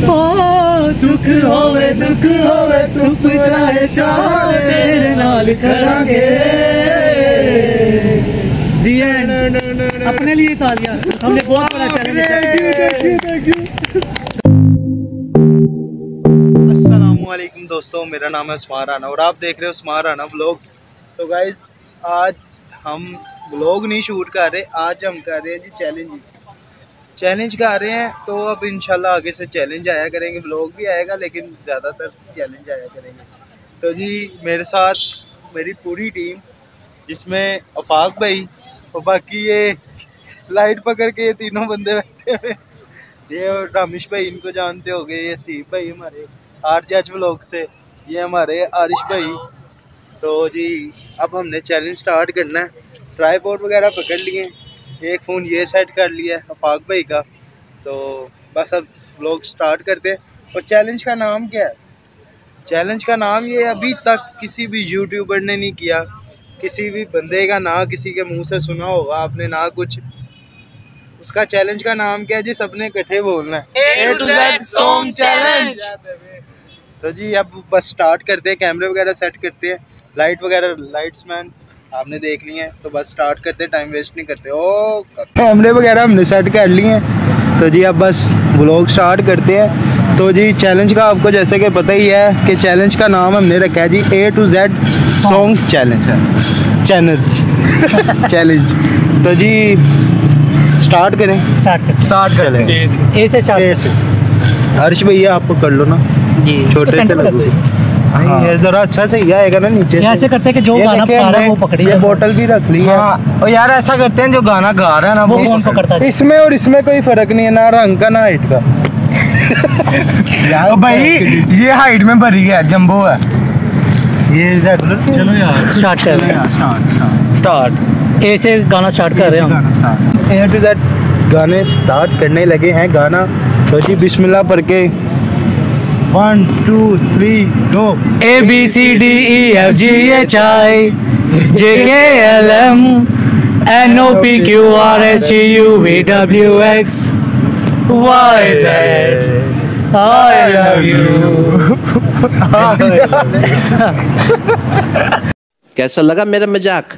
सुख होवे दुख होवे धुप चाहे चाहे तेरे नाल करांगे। अपने लिए तालियां, हमने बहुत बड़ा चैलेंज। अस्सलामुअलैकुम दोस्तों, मेरा नाम है उस्मान राना और आप देख रहे हो Usman Rana vlogs. So guys, आज हम व्लॉग नहीं शूट कर रहे, आज हम कर रहे हैं जी चैलेंज कर रहे हैं। तो अब इंशाल्लाह आगे से चैलेंज आया करेंगे, व्लॉग भी आएगा लेकिन ज़्यादातर चैलेंज आया करेंगे। तो जी मेरे साथ मेरी पूरी टीम, जिसमें अफाक भाई और बाकी ये लाइट पकड़ के ये तीनों बंदे बैठे हुए, ये और रामिश भाई, इनको जानते होंगे, ये सीप भाई हमारे RJH व्लॉग से, ये हमारे आरिश भाई। तो जी अब हमने चैलेंज स्टार्ट करना है। ट्राइपॉड वगैरह पकड़ लिए, एक फ़ोन ये सेट कर लिया है अफाक भाई का। तो बस अब व्लॉग स्टार्ट करते हैं। और चैलेंज का नाम क्या है? चैलेंज का नाम ये अभी तक किसी भी यूट्यूबर ने नहीं किया, किसी भी बंदे का ना किसी के मुंह से सुना होगा आपने ना कुछ। उसका चैलेंज का नाम क्या है जी? सबने इकट्ठे बोलना है, A to Z song challenge. तो जी अब बस स्टार्ट करते हैं, कैमरे वगैरह सेट करते हैं, लाइट वगैरह, लाइट्स मैन आपने देख लिए हैं। तो बस स्टार्ट करते हैं, टाइम वेस्ट नहीं करते। ओ कैमरे वगैरह हमने सेट कर लिए हैं। तो जी अब बस व्लॉग स्टार्ट करते हैं। तो जी चैलेंज का आपको जैसे कि पता ही है कि चैलेंज का नाम हमने रखा है जी A to Z song challenge है, चैनल चैलेंज। तो जी स्टार्ट करें, स्टार्ट कर लें। ए से स्टार्ट। हर्ष भैया आप कर लो ना जी, छोटे से हाँ। ये जरा अच्छा सही आएगा ना नीचे। ऐसे करते हैं कि जो गाना गा रहा है वो पकड़ी है। बोतल भी रख ली है। हाँ। और यार ऐसा करते हैं जो गाना गा रहा है ना वो कौन पकड़ता है। इसमें और इसमें कोई फर्क नहीं है, ना रंग का ना हाइट का। यार भाई ये हाइट में भरी है, जंबो है ये। चलो यार स्टार्ट कर रहे हैं। स्टार्ट ए से गाना स्टार्ट कर रहे हैं हम। A to Z गाने स्टार्ट करने लगे हैं गाना। तो जी बिस्मिल्लाह पढ़ के 1 2 3 go। ABCDEFGHI JKLM NOPQRSTUVWX YZ I love you। कैसा लगा मेरा मजाक?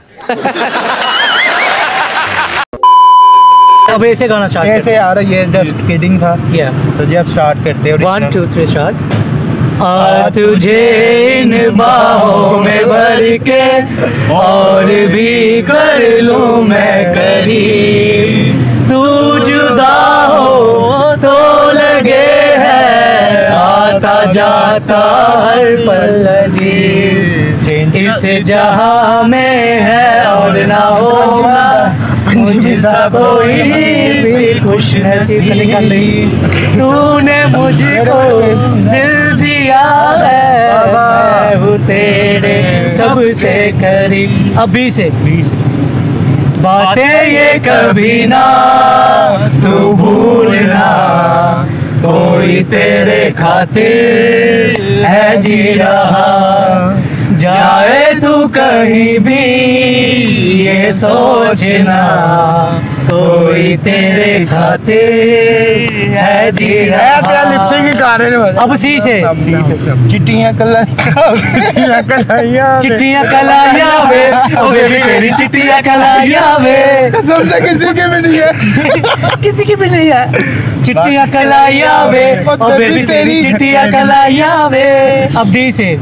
अब ऐसे गाना स्टार्ट ऐसे यार, ये जस्ट किडिंग था। तो जी अब स्टार्ट करते हैं। 1 2 3 स्टार्ट। आ तुझे इन बाहों में भर के और भी कर लूं मैं करीब, तू जुदा हो तो लगे है आता जाता हर पल अजीब, इस जहां में है और ना होगा मुझसा कोई भी खुश नसीब, तूने मुझको दिल दिया है, मैं हूँ तेरे सबसे करीब। अभी से बातें ये कभी ना तू भूलना, कोई तेरे खातिर है जी रहा, जाए तू कहीं भी ये सोचना, कोई तेरे खातिर है जी रहा। लिपसिंग गा रहे हैं। अब सी से चिट्टियां कलाइयां चिट्टियां कलाइयां वे, ओ बेबी तेरी चिट्टियां कलाइयां वे, कसम से किसी की भी नहीं है, किसी की भी नहीं है। चिट्टियां कलाइयां वे, ओ बेबी तेरी चिट्टियां कलाइयां वे। अब डी से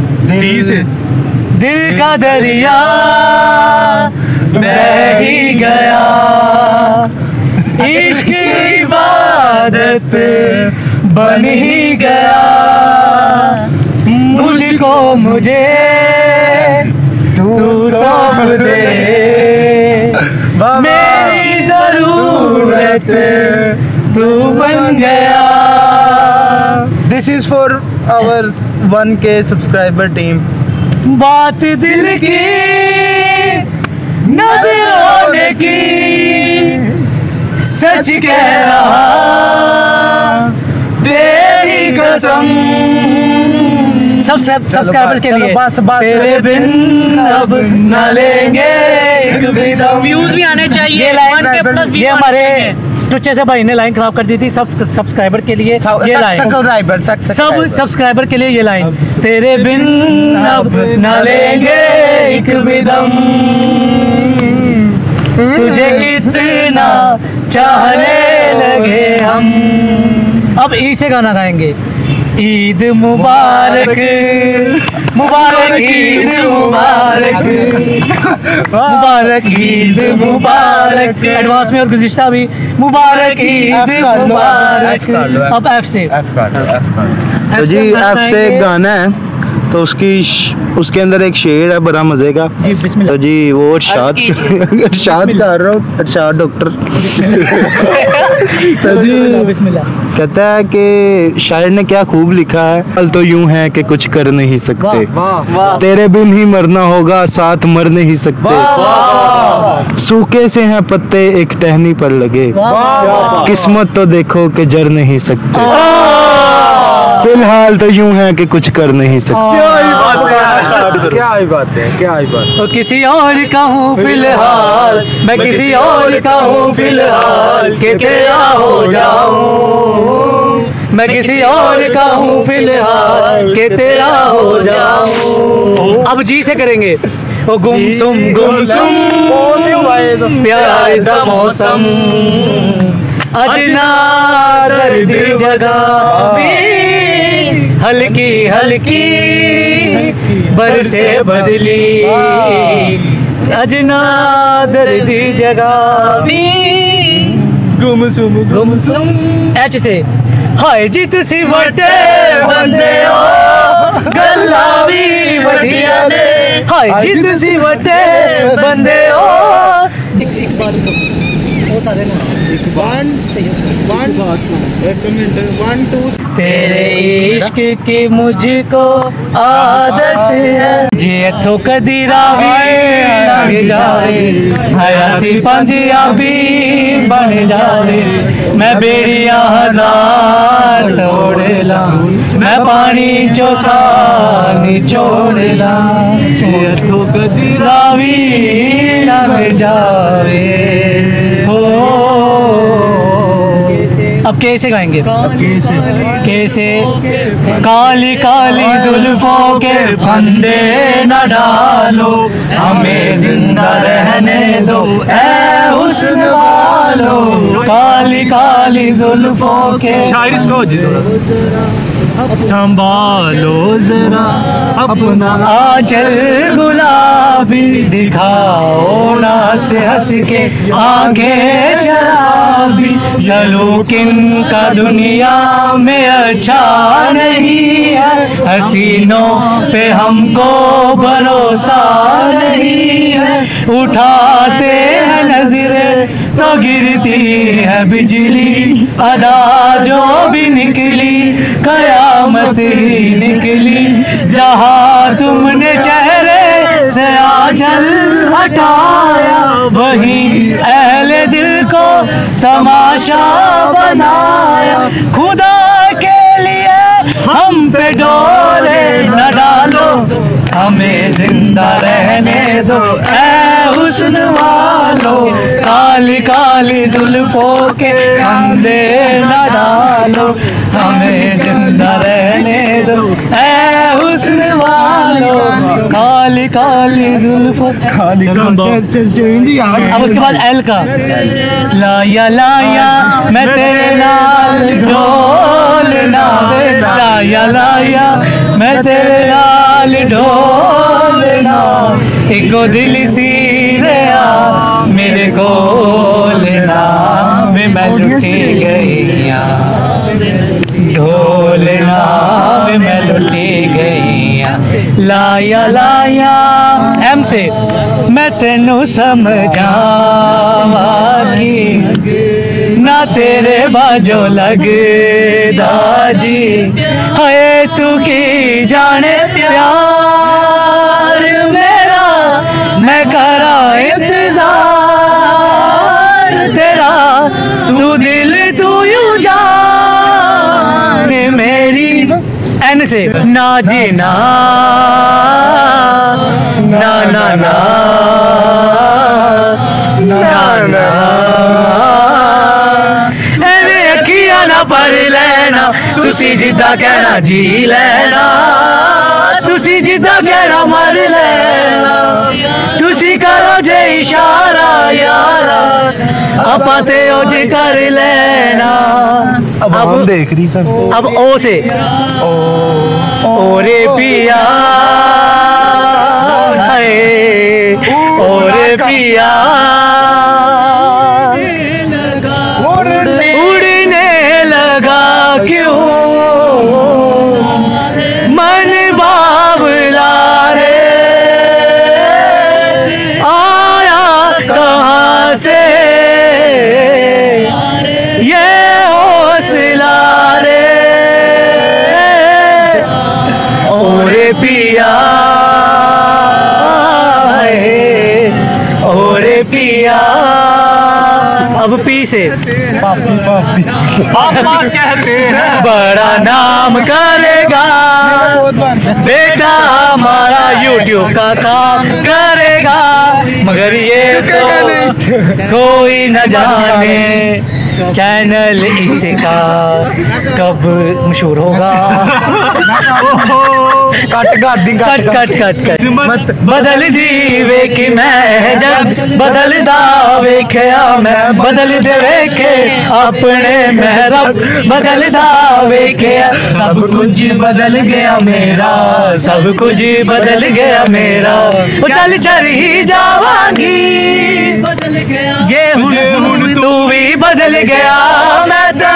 दिल का दरिया बह ही गया, इश्क की इबादत बन ही गया, मुझको मुझे तू सौंप दे, मेरी जरूरत तू बन गया। This is for our 1K subscriber team. बात दिल की नजर होने की सच कह रहा, तेरी कसम। सब सब्सक्राइबर्स के लिए तेरे बिन अब न लेंगे एक भी दम। व्यूज भी आने चाहिए, ये हमारे टुच्चे से भाई ने लाइन खराब कर दी थी सब सब्सक्राइबर के लिए ये लाइन, सब सब्सक्राइबर के लिए ये लाइन, तेरे बिन अब न लेंगे एक भी दम, तुझे कितना चाहने लगे हम। अब ई से गाना गाएंगे, ईद मुबारक मुबारक ईद मुबारक मुबारक ईद मुबारक, एडवांस में और गुज़िश्ता भी मुबारक ईद मुबारक। अब एफ से, तो जी एफ से एक गाना है, तो उसके अंदर एक शेर है बड़ा मजे का जी, बिस्मिल्लाह। तो जी वो अरशाद अरशाद कर रहा हूँ, अरशाद डॉक्टर तो जी बिस्मिल्लाह। कहता है कि शायर ने क्या खूब लिखा है, हाल तो यूं है कि कुछ कर नहीं सकते, तेरे बिन ही मरना होगा साथ मर नहीं सकते, सूखे से हैं पत्ते एक टहनी पर लगे, किस्मत तो देखो कि जर नहीं सकते, फिलहाल तो यूं है कि कुछ कर नहीं सकते। क्या ही बात है, क्या ही बात। तो किसी और का हूँ फिलहाल, मैं किसी और का हूँ फिलहाल, के तेरा हो जाऊं, मैं किसी और का हूँ फिलहाल, के तेरा हो जाऊं। अब जी से करेंगे, ओ गुमसुम प्यार सा मौसम, अजना दर्द जगह भी, हल्की हल्की बरसे बदली, अजना दर्द जगह भी, गुमसुम। एच से, हाय जी तुसी वटे बंदे हो गल्ला भी बढ़िया ने, हाय जी तुसी वटे बंदे हो। एक बार वो सारे ना तेरे इश्क की मुझको आदत है, जे तो कदी रावी लग जाए, हयाती पंजाबी बन जाए, मैं बेड़िया हजार तोड़ ला, मैं पानी चोसा निचोड़ ला, जे तो कदी रावी लग जाए हो। अब कैसे गाएंगे, कैसे, काली काली जुल्फों के फंदे न डालो, हमें जिंदा रहने दो ऐ हुस्न वालो, काली काली जुल्फों के, संभालो जरा अपना आंचल गुलाबी, दिखाओ ना से हंस के आंखें शराबी, चलो किन का दुनिया में अच्छा नहीं है, हसीनों पे हमको भरोसा नहीं है, उठाते हैं नजरें तो गिरती है बिजली, अदा जो भी निकली कयामत ही निकली, जहाँ तुमने चेहरे से आंचल हटाया, वही अहले दिल को तमाशा बनाया, खुदा के लिए हम पे डोरे न डालो, हमें जिंदा रहने दो ऐ हुस्न वालो, काली काली जुल्फों के फंदे न डालो, हमें जिंदा रहने दो ऐ हुस्न वालो, काली काली जुल्फों। अब उसके बाद एल का, लाया लाया मैं तेरे नाल ढोलना, लाया लाया मैं तेरे नाल ढोलना, इको दिल सी रहा मेरे को लेना, वे मैं लुटी गईया ढोलना, वे मैं लुटी गईया, लाया लाया। एम से, मैं तेनू समझावा की ना तेरे बाजो लगदा जी, हाय तू की जाने प्यार मेरा, मैं करा इंतजार तेरा, तू दिल तू यूं जान मेरी। एन से, ना जी ना ना ना ना ना ना मर लेना, तुसी जिद्दां कहना जी लेना, तुसी जिद्दां कहना मर लेना, तुसी करो जे इशारा यारा, आपा ते ओज कर लेना। अब हम देख रही सर, अब ओ से ओरे पिया, ओरे पिया उड़ने लगा क्यों मन बावला रे, आया कहाँ से ये हौसला रे, ओरे पिया, ओरे पिया। अब पी से पापी पापी कहते हैं बड़ा नाम करेगा बेटा हमारा, यूट्यूब का काम करेगा, मगर ये तो कोई न जाने चैनल इसका कब मशहूर होगा। Cut cut cut cut cut मत बदल दी वेख मैं जग बदलदा वेख्या मैं, बदल दे वेखे अपने महरब बदलदा वेख्या, सब कुछ बदल गया मेरा, सब कुछ बदल गया मेरा, वो चल चल ही जावांगी ये हुन तू भी बदल गया, मैं तो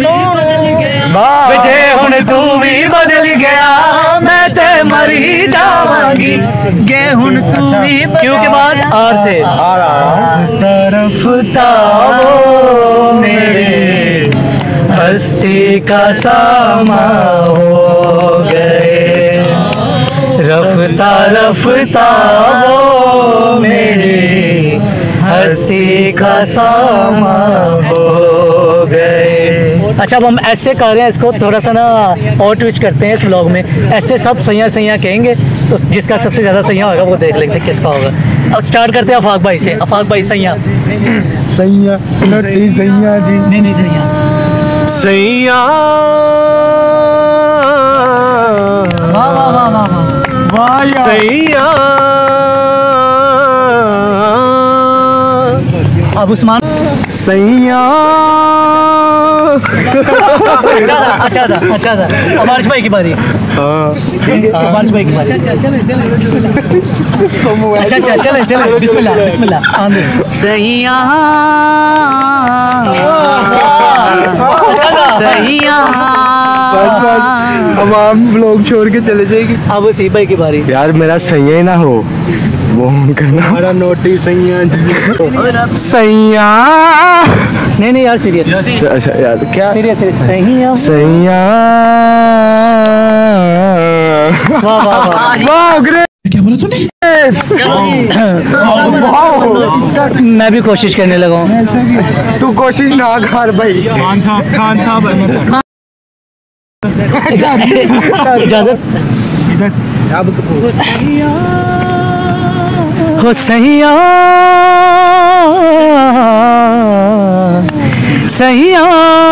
जे हुन तू भी बदल गया मैं ते मर ही जावांगी, ये हुन तू भी क्यों के बाद आर से तरफ तावो मेरे हस्ती का सामा हो गए, रफ्ता रफ्ता वो मेरे हस्ती का सामा हो गए। अच्छा अब हम ऐसे कर रहे हैं इसको थोड़ा सा ना और ट्विस्ट करते हैं इस व्लॉग में, ऐसे सब सैया सैया कहेंगे तो जिसका सबसे ज़्यादा सैया होगा वो देख लेते हैं किसका होगा। अब स्टार्ट करते हैं अफाक भाई से। अफाक भाई सैया सैया नटी सैया जी, नहीं सैया सैया वाह वाह वाह वाह वाह सैया। अब उस्मान सैया अच्छा था अबारिश भाई की बारी, अबारिश भाई की बारी। अच्छा चले बिस्मिल्लाह बिस्मिल्लाह सैया सैया। बस अब हम लोग छोड़ के चले जाएगी। अब सी भाई की बारी। यार मेरा सैया ही ना हो वो करना, हमारा नोटी सैया सैया। नहीं यार सीरियस। अच्छा यार क्या सीरियस सैया सैया। वाह वाह वाह ग्रेट। क्या बोला तूने? मैं भी कोशिश करने लगा हूँ। तू कोशिश ना कर भाई। खान साहब इजाजत इधर अब हो सैया सैया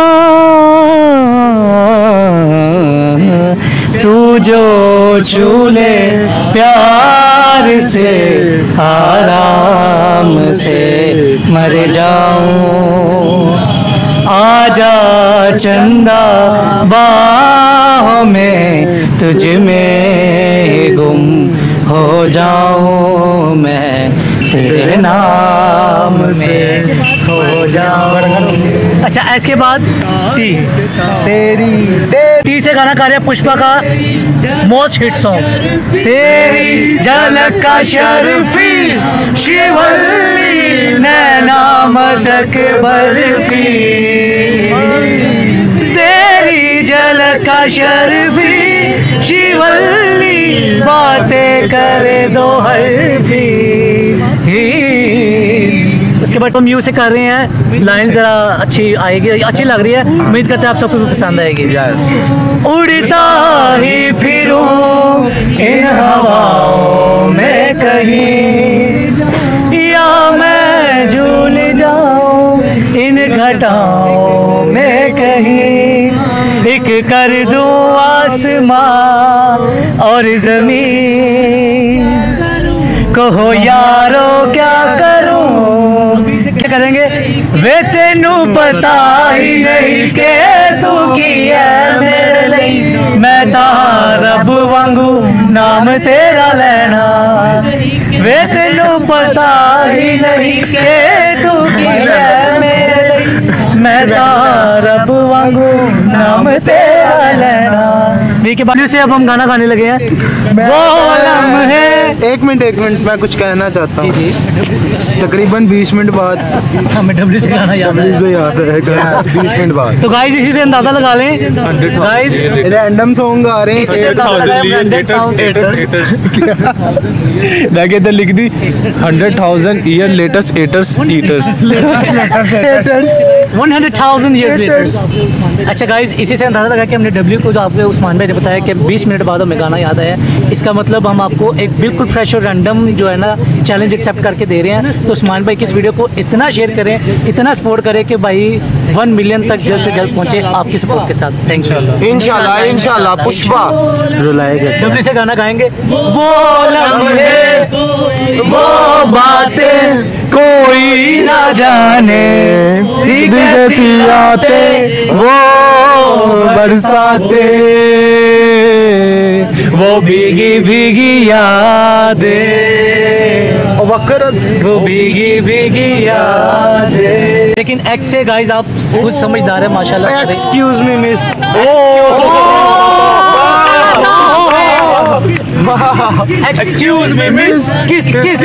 तू जो छूले प्यार से आराम से मर जाऊं, आजा चंदा बाहों में तुझ में गुम हो जाऊं, मैं तेरे नाम में हो जाऊं। अच्छा इसके बाद टी टी से गाना गा रहे हैं पुष्पा का मोस्ट हिट सॉन्ग, तेरी झलक का शर्फी शिवल्ली नैना मसक बर्फी, तेरी झलक का शर्फी शिवल्ली बातें करे दो हर्जी। उसके बाद हम म्यूजिक कर रहे हैं, लाइन जरा अच्छी आएगी, अच्छी लग रही है, उम्मीद करते हैं आप सबको पसंद आएगी। उड़ता ही फिरूं इन हवाओं में कहीं, या मैं झूल जाऊं इन घटाओं में कहीं, कर दूं आसमां और जमीन, कहो यारो क्या करूं, क्या करेंगे? वे तेनू पता ही नहीं के तू की है मेरे लिए, मैं तां रब वांगू नाम तेरा लेना, वे तेनू पता ही नहीं के तू की है मेरे लिए, मैं तां रब वांगू नाम तेरा लेना। के बाद से अब हम गाना गाने लगे हैं। वो लम्हे। एक मिनट मैं कुछ कहना चाहता हूँ। जी तकरीबन 20 मिनट बाद हमें डब्ल्यू से गाना याद है। 20 मिनट बाद। तो गाइस इसी से अंदाजा लगा लें, गाइस रैंडम सॉन्ग आ रहे हैं। मैं कहता लिख दी 100,000 ईयर लेटेस्ट एटर्स ईटर्स 100,000 years later। अच्छा गाइस इसी से अंदाजा लगा कि हमने डब्ल्यू को जो आपको उस्मान भाई ने बताया कि 20 मिनट बाद हमें गाना याद आया, इसका मतलब हम आपको एक बिल्कुल फ्रेश और रैंडम जो है ना चैलेंज एक्सेप्ट करके दे रहे हैं। तो उस्मान भाई की इस वीडियो को इतना शेयर करें, इतना सपोर्ट करें कि भाई 1 मिलियन तक जल्द से जल्द पहुंचे आपकी सपोर्ट के साथ। Thank you. इंशाल्लाह पुष्पा रुलाएगा। डब्ल्यू से गाना गाएंगे। वो लम्हे वो बातें कोई ना जाने, ठीक आते वो बरसाते, वो भीगी भीगी यादें, वो भीगी भीगी यादें। लेकिन एक्स से गाइस आप कुछ समझदार है माशाल्लाह। Excuse me miss. Excuse me miss. किस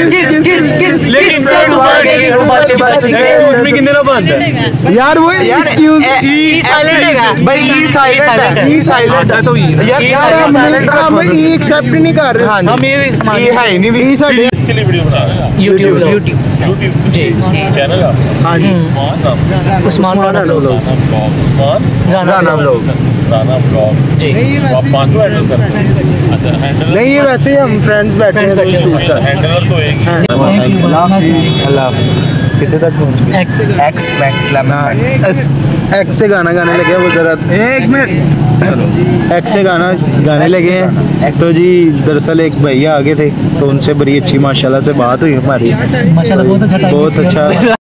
कितने ना बंद है यार वो एक्सक्यूज भाई ई साइलेंट है तो यार हम एक्सेप्ट नहीं कर रहे। हम ये है नहीं इसके लिए वीडियो बना रहे हैं YouTube जी चैनल है। हाँ जी उस्मान राणा ब्लॉग राणा ब्लॉग जी। आप पांचों हैंडल करते हैं? अच्छा हैंडल नहीं वैसे ही हम फ्रेंड्स बैठे हैं। हैंडलर तो एक ही। अल्लाह कितने तक पहुंच गए? एक्स से गाना गाने लगे वो जरा एक मिनट एक्स से गाना गाने लगे हैं। तो जी दरअसल एक भैया आगे थे तो उनसे बड़ी अच्छी माशाल्लाह से बात हुई हमारी। माशाल्लाह बहुत अच्छा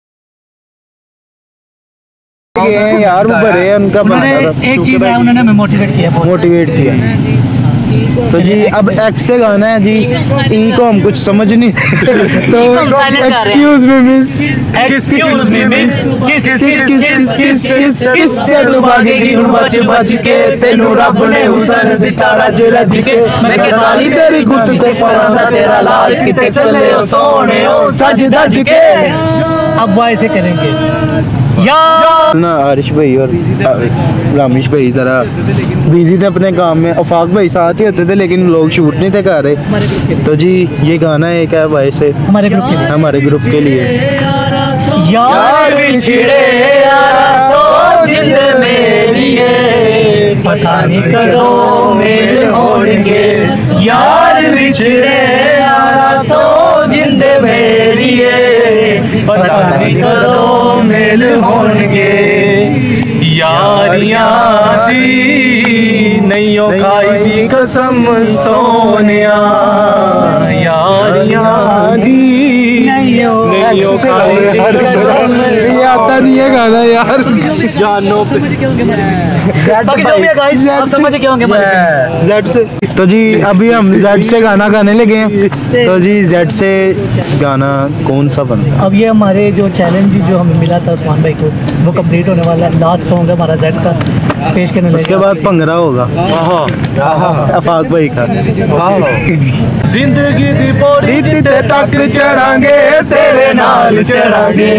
यार वो बड़े हैं उनका एक चीज़ है उन्होंने मोटिवेट किया तो जी अब एक्स से गाना है जी। ई को हम कुछ समझ नहीं तो एक्सक्यूज मी मिस किस से तू भागेगी बच के तेनू रब ने हुसन दिता रज के मैं ताली तेरी गुत ते परांदा तेरा लाल किते चले ओ सोने ओ सज दज के। अब वो ऐसे करेंगे ना आरिश भाई और रामेश भाई जरा बिजी थे अपने काम में। अफाक भाई साथ ही होते थे लेकिन लोग शूट नहीं थे कर रहे। तो जी ये गाना एक है भाई से हमारे ग्रुप के लिए। यार बिछड़े तो जिंद मेरी है पता नहीं कदों मेल होंगे, यार बिछड़े तो जिंद मेरी है पता नहीं कदों मेल होंगे, यारियां दी नहीं खाई दी कसम सोनिया, यारियां दी आता नहीं है गाना यार जानो जेड से। तो जी अभी हम जेड से गाना गाने लगे हैं। तो जी जेड से गाना कौन सा बनता है? अब ये हमारे जो चैलेंज जो हमें मिला था उस्मान भाई को वो कंप्लीट होने वाला है। लास्ट सॉन्ग है हमारा जेड का पेश करने उसके बाद भंगड़ा होगा अफाक भाई का। जिंदगी दी पौड़ी तक चढ़ांगे तेरे नाल चढ़ांगे,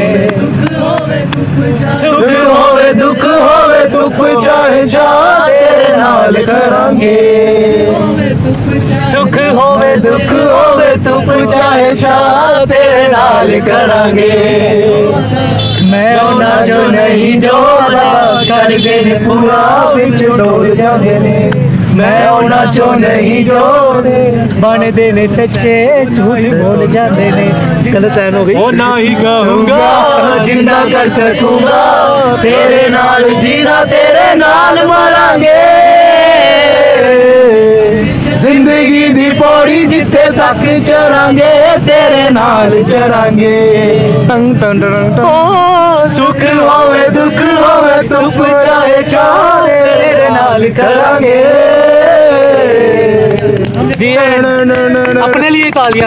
सुख होवे दुख चाहे तेरे नाल करांगे, सुख होवे दुख चाहे तेरे नाल करांगे। मैं होना जो नहीं जो कर दे पूरा बिच डोल जागे ने, मैं ओ नाचो नहीं जोड़े बन देने सच्चे झूठ बोल जाते ने। गलत लाइन हो गई। ओ ना ही कहूँगा जिंदा कर सकूंगा तेरे नाल जीना तेरे नाल मरांगे जिंदगी दी पौड़ी जिथे तक चरांगे तेरे नाल चरांगे। टंग टंग टंग टंग सुख होवे दुख होवे धुप चाहे छाव तेरे नाल करांगे। अपने लिए तालियां।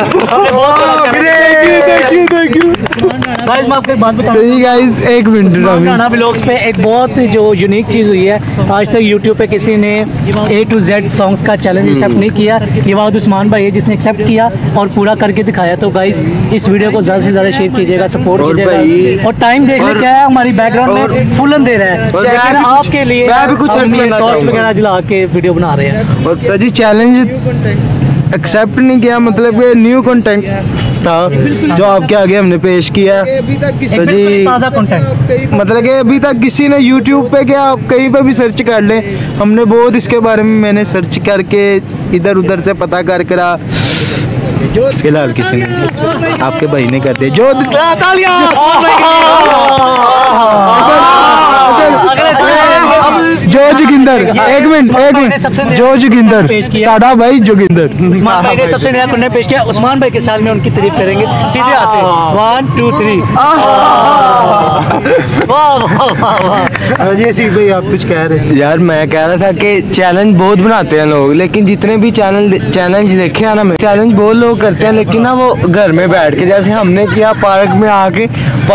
गाइस मैं आपको एक बात बताऊं गाइस, एक मिनट राणा व्लॉग्स पे एक बहुत जो यूनिक चीज़ हुई है। आज तक यूट्यूब पे किसी ने A to Z सॉन्ग्स का चैलेंज एक्सेप्ट नहीं किया। ये बात उस्मान भाई है जिसने एक्सेप्ट किया और पूरा करके दिखाया। तो गाइस इस वीडियो को ज़्यादा से ज़्यादा शेयर कीजिएगा, सपोर्ट कीजिएगा। और टाइम देखने क्या है, हमारी बैकग्राउंड में फुलन दे रहा है लेकिन आपके लिए टॉर्च वगैरह जला के वीडियो बना रहे हैं। और जी चैलेंज एक्सेप्ट नहीं किया, मतलब कि न्यू कंटेंट था जो आपके आगे हमने पेश किया तो जी ताज़ा कंटेंट, मतलब कि अभी तक किसी ने YouTube पे क्या आप कहीं पे भी सर्च कर लें, हमने बहुत इसके बारे में मैंने सर्च करके इधर उधर से पता कर करा, फिलहाल किसी ने आपके भाई ने कर दिया जो जो जोगिंदर। एक मिनट जो जोगिंदर ताड़ा भाई जोगिंदर उस्मान भाई ने सबसे नया कंटेंट पेश किया। उस्मान भाई के साल में उनकी तारीफ करेंगे सीधे यहाँ से 1 2 3। जी भाई आप कुछ कह रहे हैं? यार मैं कह रहा था कि चैलेंज बहुत बनाते हैं लोग, लेकिन जितने भी चैलेंज देखे हैं ना, मैं चैलेंज बहुत लोग करते हैं लेकिन ना वो घर में बैठ के, जैसे हमने किया पार्क में आके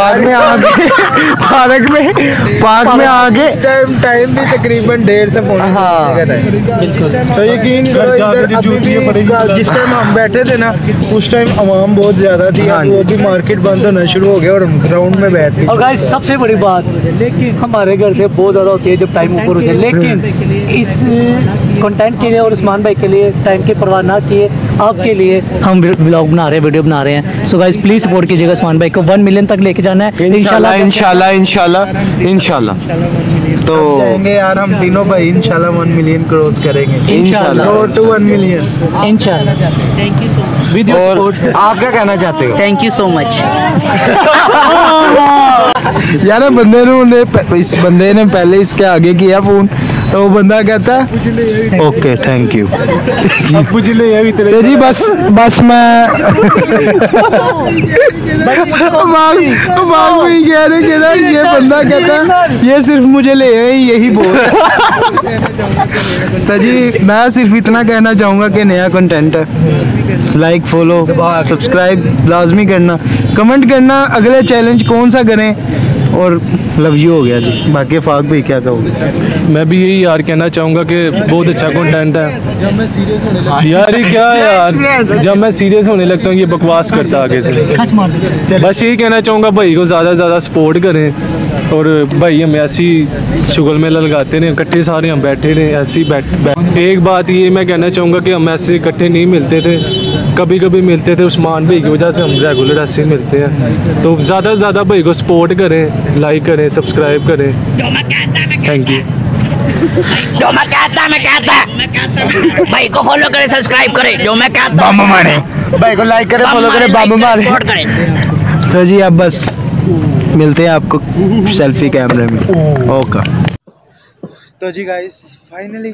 टाइम भी तकरीबन 1:30 से पौने। हाँ बिल्कुल। तो यकीन करो इधर अभी भी जिस टाइम हम बैठे थे ना उस टाइम आवाम बहुत ज्यादा थी। वो भी मार्केट बंद होना शुरू हो गया और हम ग्राउंड में बैठ गए। और गाइस सबसे बड़ी बात लेकिन हमारे घर से बहुत ज़्यादा होती है जब टाइम ऊपर हो जाए, लेकिन इस कंटेंट के लिए और उस्मान भाई के लिए टाइम की परवाह ना किए आपके लिए हम व्लॉग बना रहे हैं, वीडियो बना रहे हैं। सो गाइस प्लीज़ सपोर्ट कीजिएगा उस्मान भाई को 1 मिलियन तक लेके जाना है इंशाल्लाह। तो जाएंगे यार हम तीनों भाई इंशाल्लाह 1 मिलियन क्रॉस करेंगे इंशाल्लाह। रोड टू 1 मिलियन इंशाल्लाह। Thank you so much. Video और आप क्या कहना चाहते हो? Thank you so much. यार इस बंदे ने पहले इसके आगे किया फोन तो वो बंदा कहता है ओके थैंक यू। तो जी बस मैं कह रहे कि ना ये बंदा कहता है ये सिर्फ मुझे ले यही बोल। तो जी मैं सिर्फ इतना कहना चाहूँगा कि नया कंटेंट है, लाइक फॉलो सब्सक्राइब लाजमी करना, कमेंट करना अगले चैलेंज कौन सा करें और लव यू हो गया जी। बाकी फाक भाई क्या कहोगे? मैं भी यही यार कहना चाहूँगा कि बहुत अच्छा कंटेंट है। जब मैं सीरियस होने लगता यार ये क्या है यार, जब मैं सीरियस होने लगता हूँ ये बकवास करता है आगे से। बस यही कहना चाहूँगा भाई को ज़्यादा से ज़्यादा सपोर्ट करें और भाई हम ऐसी शुगल मेला लगाते रहे, इकट्ठे सारे हम बैठे रहे ऐसे ही एक बात ये मैं कहना चाहूँगा कि हम ऐसे इकट्ठे नहीं मिलते थे, कभी कभी मिलते थे उस्मान भाई की वजह से हम रेगुलर ऐसे मिलते हैं। तो ज़्यादा से ज़्यादा भाई को सपोर्ट करें, लाइक करें, सब्सक्राइब करें। Thank you. जो मैं कहता भाई को फॉलो करे सब्सक्राइब करे, जो मैं कहता बम मारे भाई को लाइक करे फॉलो करे बम मारे। तो जी अब बस मिलते हैं आपको सेल्फी कैमरे में। ओके तो जी गाइस फाइनली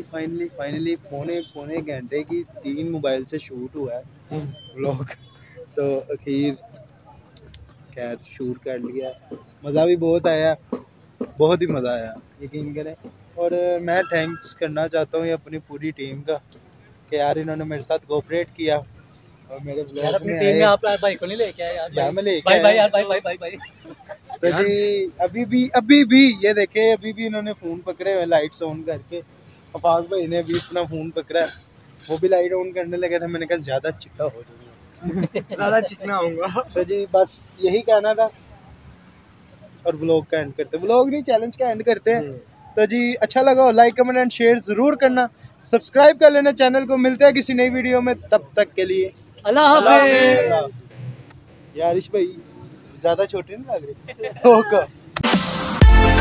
पौने घंटे की 3 मोबाइल से शूट हुआ है व्लॉग। तो आखिर खैर शूट कर लिया, मज़ा भी बहुत आया, बहुत ही मज़ा आया यकीन करें। और मैं थैंक्स करना चाहता हूँ अपनी पूरी टीम का कि यार इन्होंने मेरे साथ कोऑपरेट किया और मेरे व्लॉग में आए। आप भाई को नहीं लेके आए यार, मैं लेके भाई आया। भाई तो जी अभी भी ये देखे अभी भी इन्होंने फ़ोन पकड़े हुए लाइट्स ऑन करके। अफाक भाई ने अभी अपना फ़ोन पकड़ा है, वो भी लाइट ऑन करने लगे थे। मैंने कहा ज़्यादा चिट्टा हो जाएगा ज़्यादा चिकना होऊंगा। तो जी बस यही कहना था और व्लॉग का एंड करते, व्लॉग नहीं चैलेंज का एंड करते हैं। तो जी अच्छा लगा हो लाइक कमेंट एंड शेयर ज़रूर करना, सब्सक्राइब कर लेना चैनल को। मिलते हैं किसी नई वीडियो में, तब तक के लिए अल्लाह हाफ़िज़। यारिश भाई ज़्यादा छोटे नहीं लग रहे। ओके।